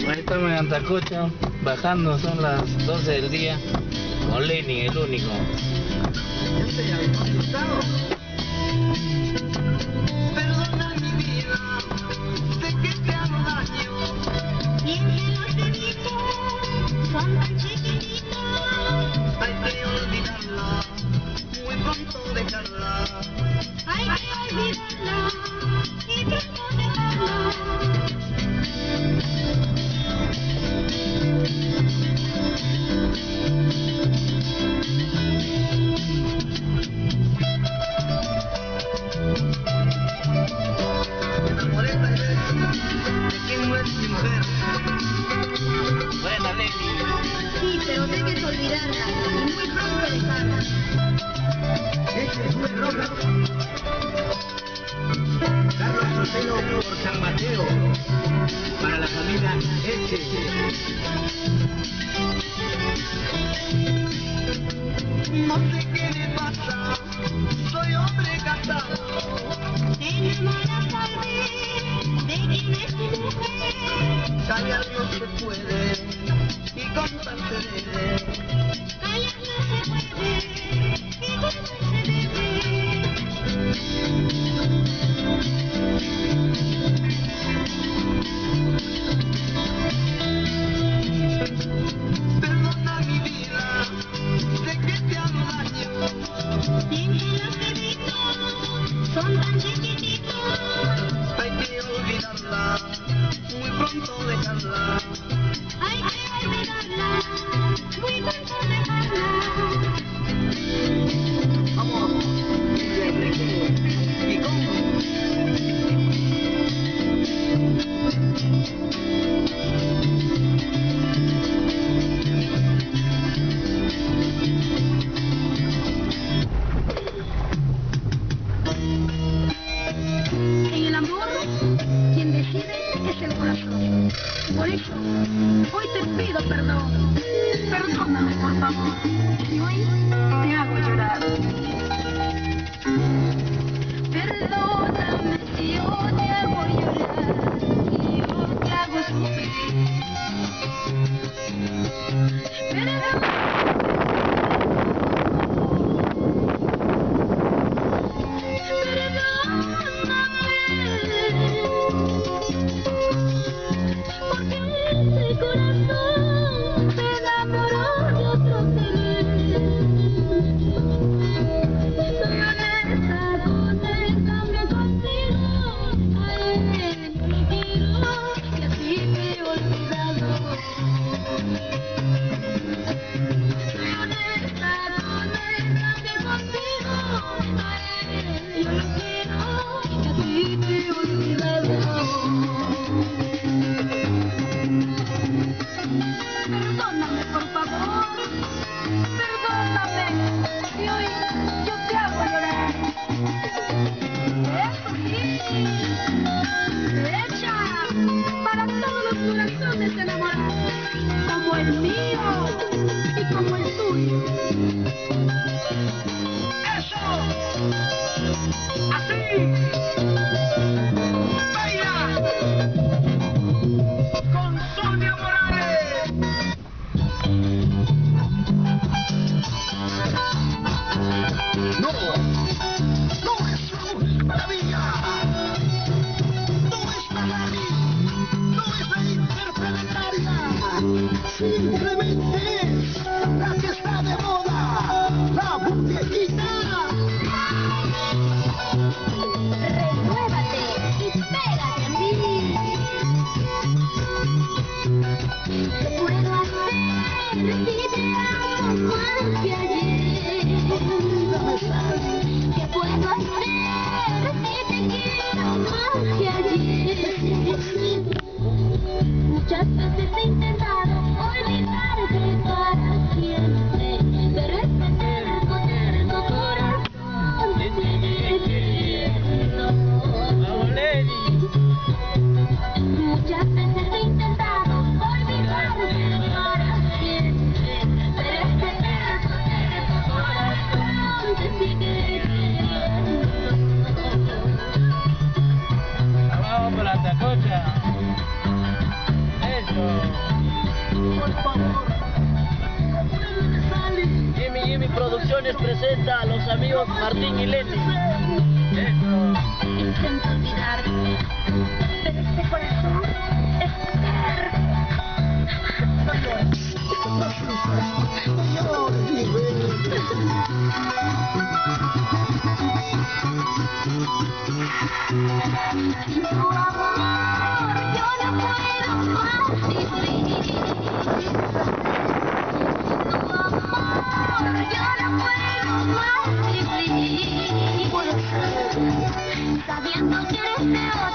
Ahí estamos en Antacocha, bajando, son las 12 del día, con Lenny, el único. Perdona mi vida, sé que te hago daño. Y en que los deditos son tan chiquititos. Hay que olvidarla, muy pronto dejarla. Hay que olvidarla y pronto dejarla. Buena, Lenny. Sí, pero debes olvidarla y muy pronto dejarla. Este es un rock. Carlos Sotelo por San Mateo. Para la familia Eche. No sé qué me pasa, soy hombre casado. Enamoras al ver de quién es tu mujer. Callar no se puede y contar se debe. Callar no se puede y contar se debe. Perdona mi vida, sé que te hago daño. Y en que los deditos son tan chiquititos. Hay que olvidarla, muy pronto dejarla. Hay que olvidarla, muy pronto dejarla. Vamos, y cómo. En el amor, quien decide es el corazón. Por eso, hoy te pido perdón. Perdóname, por favor. Y hoy te hago llorar. Perdóname si yo te hago llorar, si yo te hago sufrir. Porque este corazón se enamoró de otro querer. Soy honesta con el cambio contigo. A él no lo quiero y así te he olvidado. Soy honesta con el cambio contigo. A él yo lo quiero y así te he olvidado. Perdóname, por favor. Perdóname. Y hoy yo te hago llorar. Eso sí. Echa para todos los corazones enamorados, como el mío y como el tuyo. ¡Eso! ¡Así! ¡Baila! ¡Con Sonia Morales! ¡No! ¡No es una maravilla! ¡No es Malari! ¡No es la interplanetaria! ¡Simplemente es la que está de moda! ¡La Jimmy Producciones presenta a los amigos Martín y Lenny. Eso. Intento olvidar, pero este corazón es mujer. Tu amor, yo no puedo más vivir. Tu amor, yo no puedo más vivir. Sabiendo que eres de